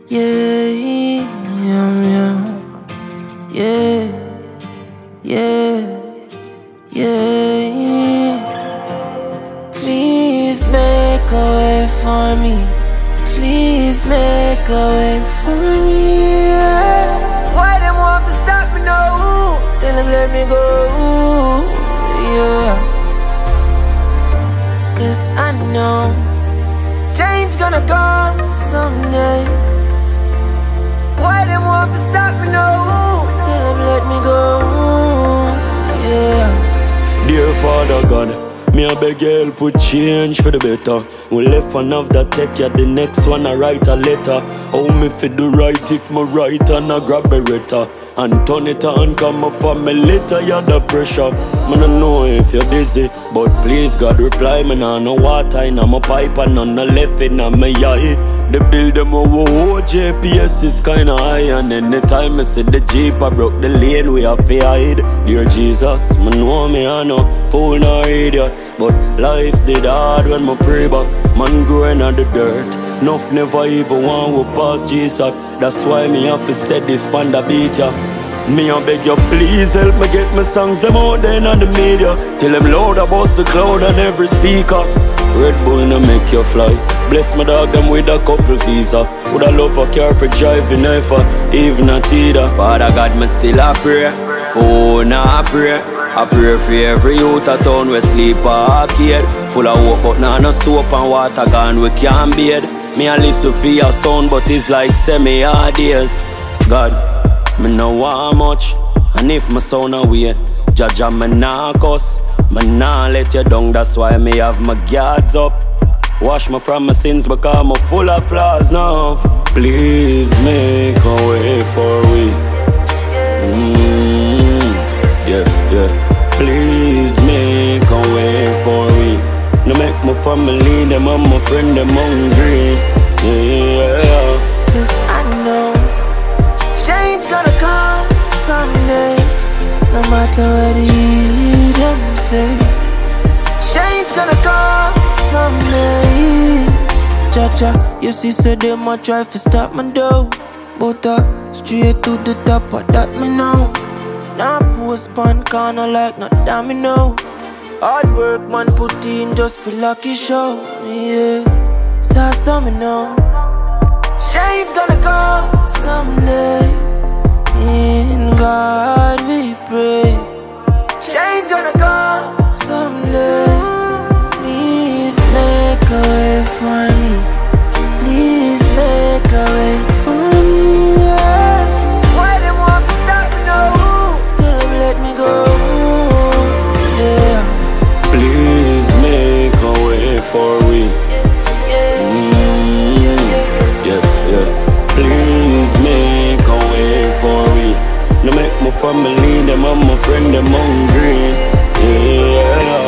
Yeah, yeah, yeah, yeah. Please make a way for me. Please make a way for me. Yeah. Why them want to stop me now? Tell them let me go. Yeah. Cause I know change gonna come someday. Why them want to stop me now? Tell them let me go. Yeah. Dear Father God, me a beg your help with change for the better. We left one of that take ya, the next one I write a letter. How me fi do right if me write and I grab a letter and turn it on, come up for me later, you the pressure. Man, I know if you're busy, but please God reply me. Nah, no water in my pipe and none left in my eye. The bill them over JPS is kinda high, and anytime I see the Jeep I broke the lane we have to hide. Dear Jesus, me know me I no fool nor idiot, but life did hard when me pray back. Man growing on the dirt, enough never even want to pass Jesus. That's why me have to set this panda beat ya. Me I beg you please help me get my songs them out there on the media. Till them loud about the cloud on every speaker. Red Bull no make you fly. Bless my dog them with a couple visa. Would I love a car for driving ever, even a Tida. Father God me still a pray, for now I pray. I pray for every youth a town we sleep a arcade. Full of hope but nah no soap and water gone we can't bathe. Me a listen for your sound but it's like semi-hard days. God, me no want much, and if my sound away, Jaja me nah cuss, me nah let you down. That's why me have my guards up. Wash me from my sins because I'm full of flaws now. Please make a way for we. Yeah, yeah. Please make a way for me. No make my family, them and my friend, them hungry. Yeah. Cause I know change gonna come someday. No matter what them say, change gonna come someday. Jaja, you see say they might try to stop me though, but straight to the top of that me know. Now postpone corner like not damn me know. Hard work man put in just for lucky show. Yeah, so me know change gonna come someday. In God we pray, change gonna come someday. Please make a way for me. Please make a way for me. Yeah. Why them want to stop me now? Tell them let me go. Yeah. Please make a way for we. Yeah, yeah. Please make a way for we. No make my family, them and my friend, them hungry. Yeah.